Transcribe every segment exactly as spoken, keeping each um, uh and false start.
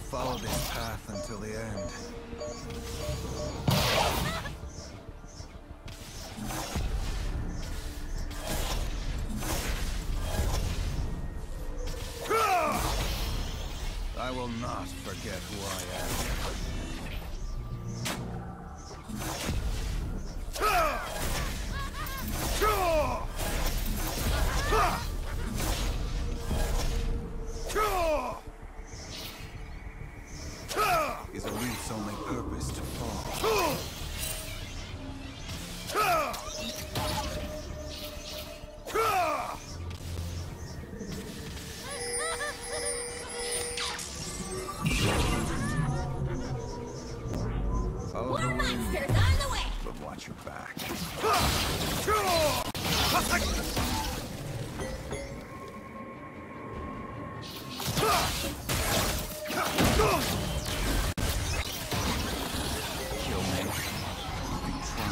follow this path until the end. I will not forget who I am. Is a reef's only purpose to fall. Follow the wind, Monsters on the way! but watch your back. Kill me. You can try.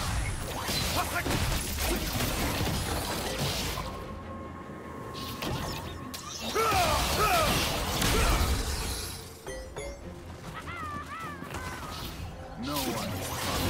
No one is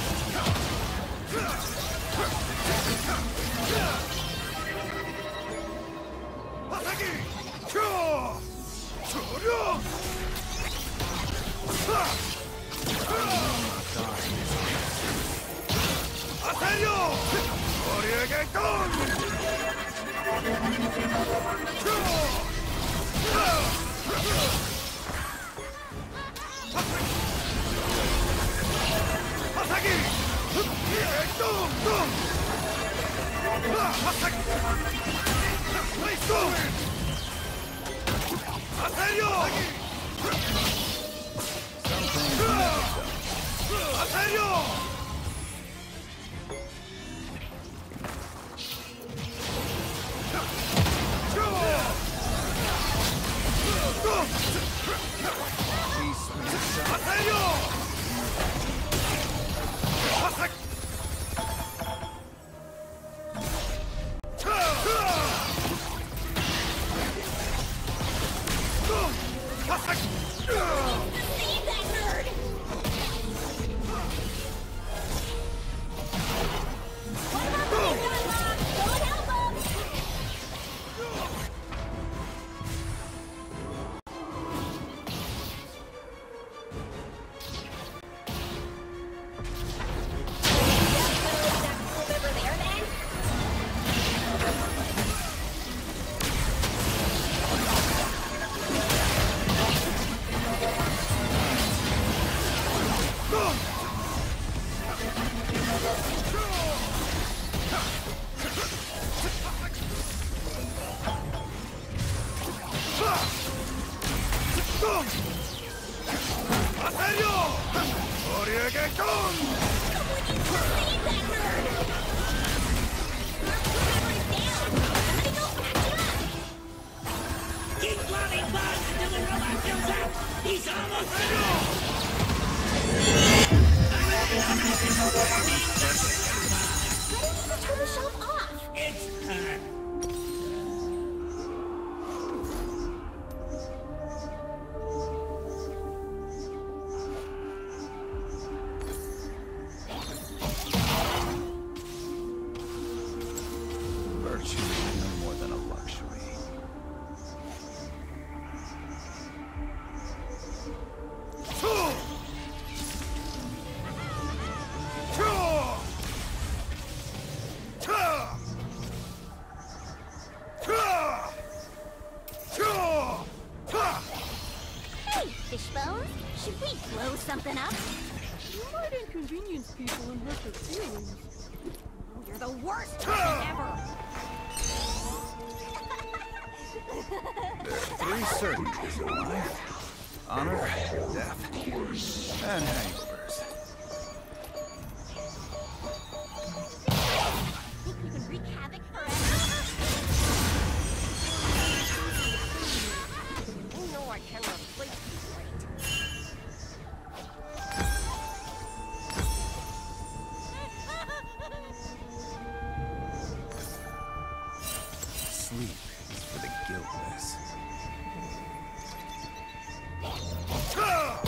Should we blow something up? You might inconvenience people and hurt their feelings. Oh, you're the worst person ever! There are three certainties in life: honor, death, and hangovers. Think you can wreak havoc forever? You know I can replace you, right? Sleep is for the guiltless. Ah!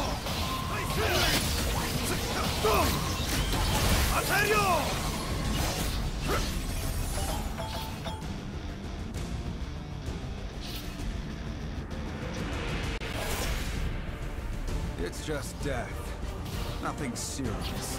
It's just death. Nothing serious.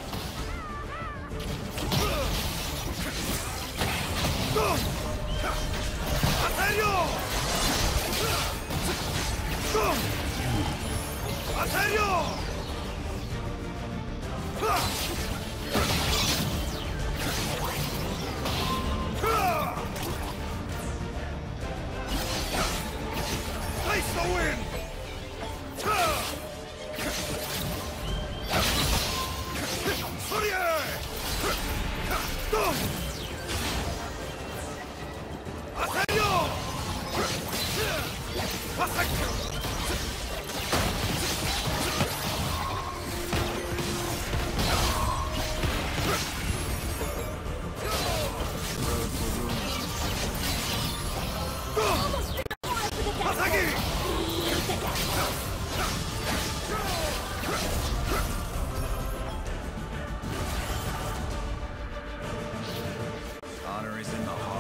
Face the wind! Honor is in the heart.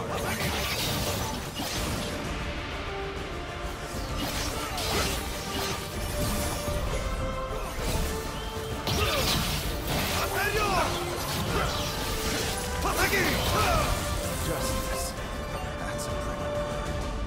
Justice. That's a pretty word.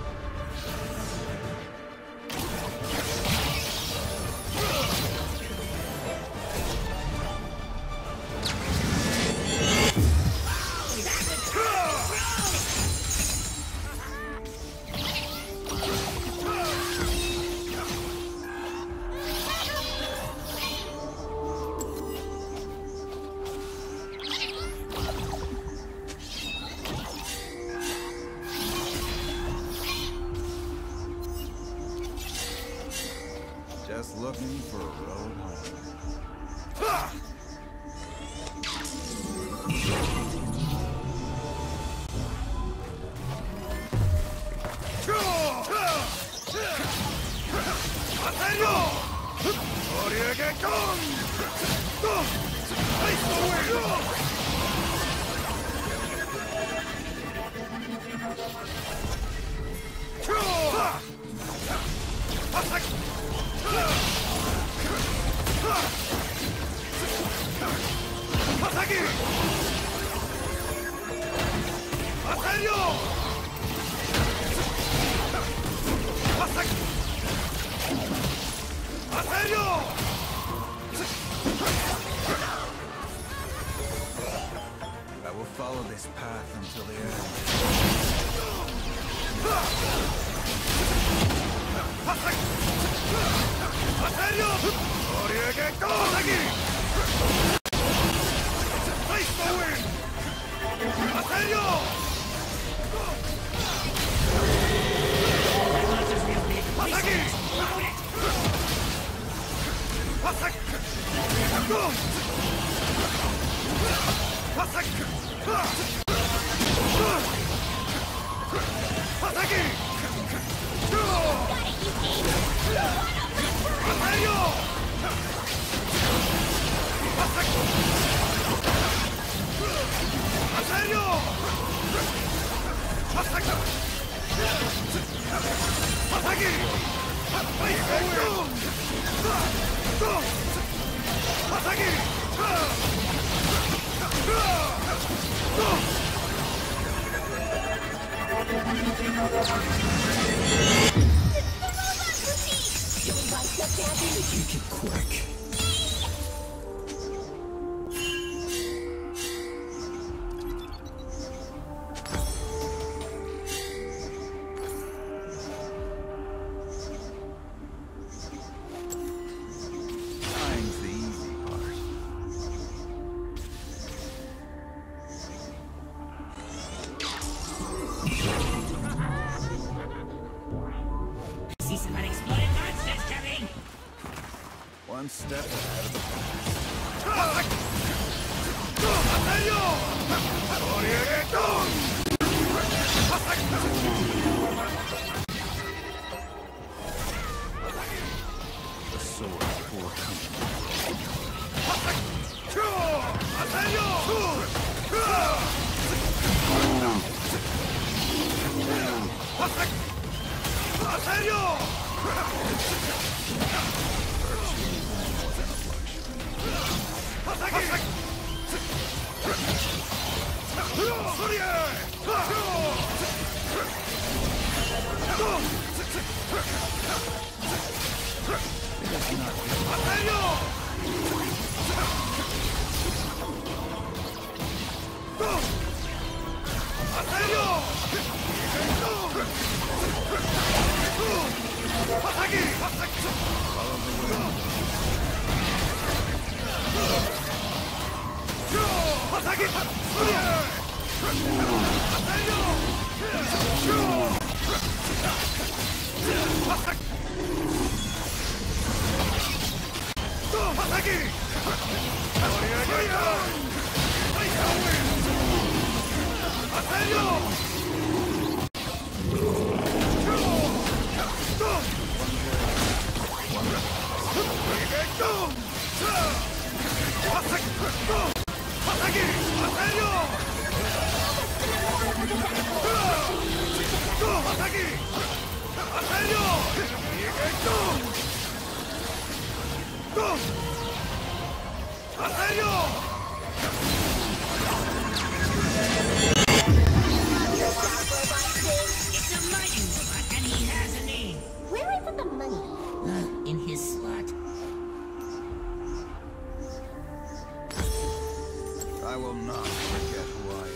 Just looking for a road home. I will follow this path until the Make it quick. Dying's the easy part. See some unexploded monsters coming! One step ahead of the pack. The sword before coming. It's a mighty robot, and he has a name. Where is the money? Uh, in his slot. I will not forget who I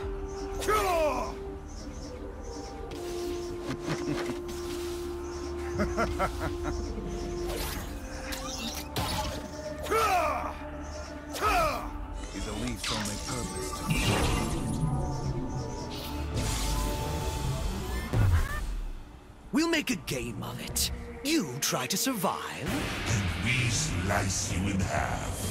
am. He's a leaf's only purpose to We'll make a game of it. You try to survive. And we slice you in half.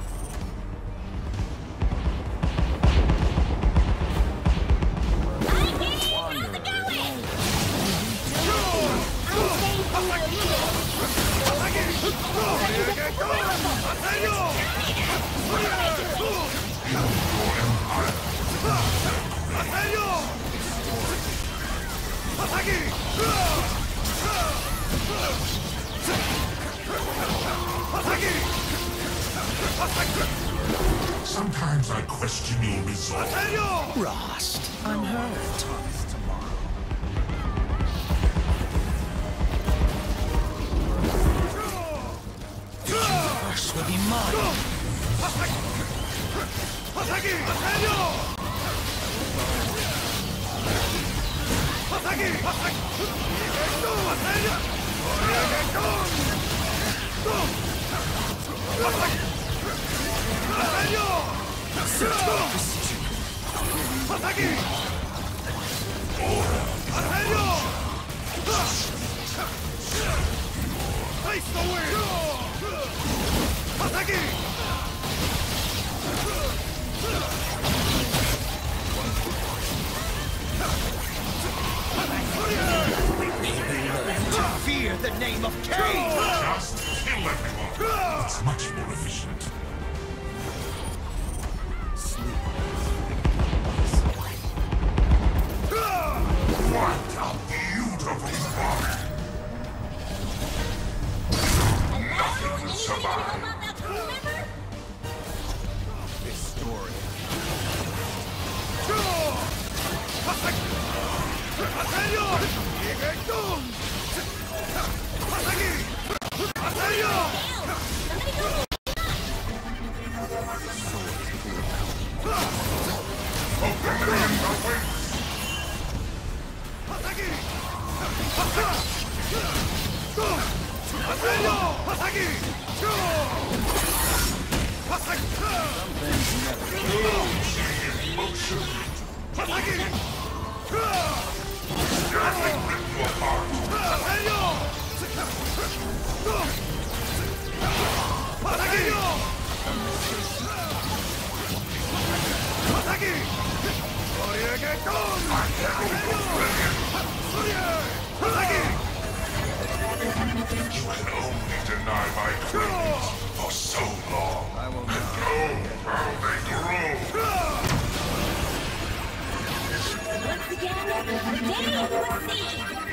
Sometimes I question your resolve. Rost, I'm hurt. Thomas tomorrow. The universe will be mine. Fear the name of Kayn! Just kill everyone. It's much more efficient. What a beautiful body! Nothing will survive. This story. You can only deny deny my claims for so long. I will And not. go how they grow. Once again, the day will see.